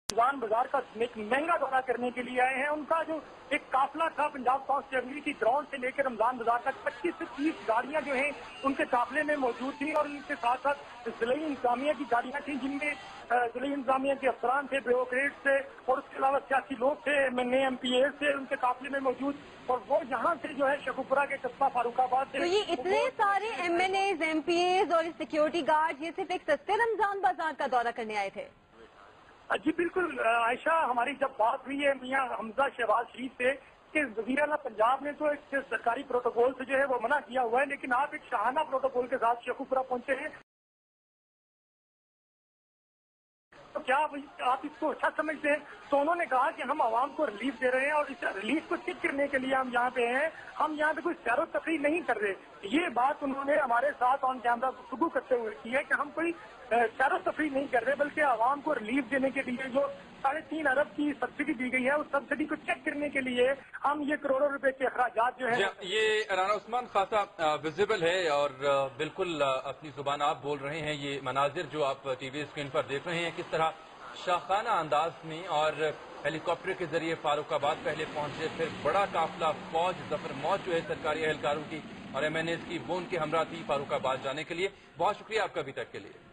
बाजार का एक महंगा दौरा करने के लिए आए हैं। उनका जो एक काफिला था पंजाब कांस्टिट्यूंसी की ग्राउंड से लेकर रमजान बाजार तक 25 से 30 गाड़ियां जो हैं उनके काफिले में मौजूद थी और उनके साथ साथ जिले इंतजामिया की गाड़ियां थी, जिनमें जिले इंतजामिया के अफसरान थे, ब्यूरोक्रेट थे और उसके अलावा सियासी लोग थे, नए MPAs थे उनके काफिले में मौजूद। और वो यहाँ से जो है शेखुपुरा के कस्बा फारूकाबाद से। तो ये इतने सारे MNAs, MPAs और सिक्योरिटी गार्ड ये सिर्फ एक सस्ते रमजान बाजार का दौरा करने आए थे? जी बिल्कुल आयशा, हमारी जब बात हुई है मियां हमजा शहबाज शरीफ से कि वज़ीर आला पंजाब ने तो एक सरकारी प्रोटोकॉल से जो है वो मना किया हुआ है, लेकिन आप एक शाहाना प्रोटोकॉल के साथ शेखुपुरा पहुंचे हैं, तो क्या आप इसको अच्छा समझते हैं? तो उन्होंने कहा कि हम आवाम को रिलीफ दे रहे हैं और इस रिलीफ को चेक करने के लिए हम यहाँ पे हैं, हम यहाँ पे कोई सैरो तफरी नहीं कर रहे। ये बात उन्होंने हमारे साथ ऑन कैमरा गुफ्तगू करते हुए की है कि हम कोई सैरो तफरी नहीं कर रहे, बल्कि आवाम को रिलीफ देने के लिए जो 3.5 अरब की सब्सिडी दी गई है उस सब्सिडी को चेक करने के लिए हम ये करोड़ों रुपए के अखराजात जो है। ये राना उस्मान खासा विजिबल है और बिल्कुल अपनी जुबान आप बोल रहे हैं। ये मनाजिर जो आप टीवी स्क्रीन पर देख रहे हैं, किस तरह शाखाना अंदाज में और हेलीकॉप्टर के जरिए फारूकाबाद पहले पहुंचे, फिर बड़ा काफिला फौज जफर मौज जो है सरकारी एहलकारों की और MNAs की वो उनके हमरा थी फारूकाबाद जाने के लिए। बहुत शुक्रिया आपका अभी तक के लिए।